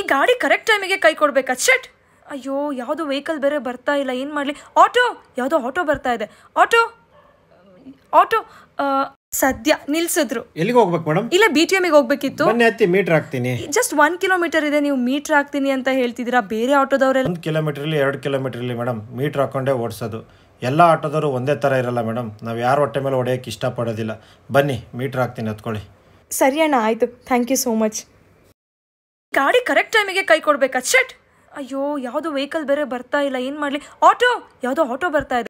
ಗಾಡಿ ಕರೆಕ್ಟ್ ಟೈಮಿಗೆ ಕೈ ಕೊಡ್ಬೇಕಾ? ಶಟ್. ಅಯ್ಯೋ, ಯಾವುದೋ ವೆಹಿಕಲ್ ಬೇರೆ ಬರ್ತಾ ಇಲ್ಲ, ಏನು ಮಾಡಲಿ? ಆಟೋ, ಯಾವುದೋ ಆಟೋ ಬರ್ತಾ ಇದೆ. ಆಟೋ ಆಟೋ ಸದ್ಯ ನಿಲ್ಸಿದ್ರು. ಎಲ್ಲಿಗೆ ಹೋಗ್ಬೇಕು ಮೇಡಮ್? ಇಲ್ಲ, BTMಗೆ ಹೋಗ್ಬೇಕಿತ್ತು. ಬನ್ನಿ ಹತ್ತಿ, ಮೀಟರ್ ಹಾಕ್ತೀನಿ. ಜಸ್ಟ್ 1 ಕಿಲೋಮೀಟರ್ ಇದೆ, ನೀವು ಮೀಟರ್ ಹಾಕ್ತೀನಿ ಅಂತ ಹೇಳ್ತಿದ್ದೀರಾ. ಬೇರೆ ಆಟೋದವರೆಲ್ಲ 1 ಕಿಲೋಮೀಟರ್ ಇರಲಿ 2 ಕಿಲೋಮೀಟರ್ ಇರಲಿ ಮೇಡಮ್, ಮೀಟರ್ ಹಾಕೊಂಡೇ ಓಡಿಸೋದು. ಎಲ್ಲ ಆಟೋದವರು ಒಂದೇ ಥರ ಇರಲ್ಲ ಮೇಡಮ್. ನಾವು ಯಾರು ಹೊಟ್ಟೆ ಮೇಲೆ ಹೊಡೆಯೋಕ್ಕೆ ಇಷ್ಟಪಡೋದಿಲ್ಲ. ಬನ್ನಿ ಮೀಟರ್ ಹಾಕ್ತೀನಿ, ಹತ್ಕೊಳ್ಳಿ. ಸರಿ ಅಣ್ಣ, ಆಯಿತು, ಥ್ಯಾಂಕ್ ಯು ಸೋ ಮಚ್. ಗಾಡಿ ಕರೆಕ್ಟ್ ಟೈಮಿಗೆ ಕೈ ಕೊಡ್ಬೇಕಾ? ಶಟ್. ಅಯ್ಯೋ, ಯಾವುದೋ ವೆಹಿಕಲ್ ಬೇರೆ ಬರ್ತಾ ಇಲ್ಲ, ಏನು ಮಾಡಲಿ? ಆಟೋ, ಯಾವುದೋ ಆಟೋ ಬರ್ತಾ ಇದೆ.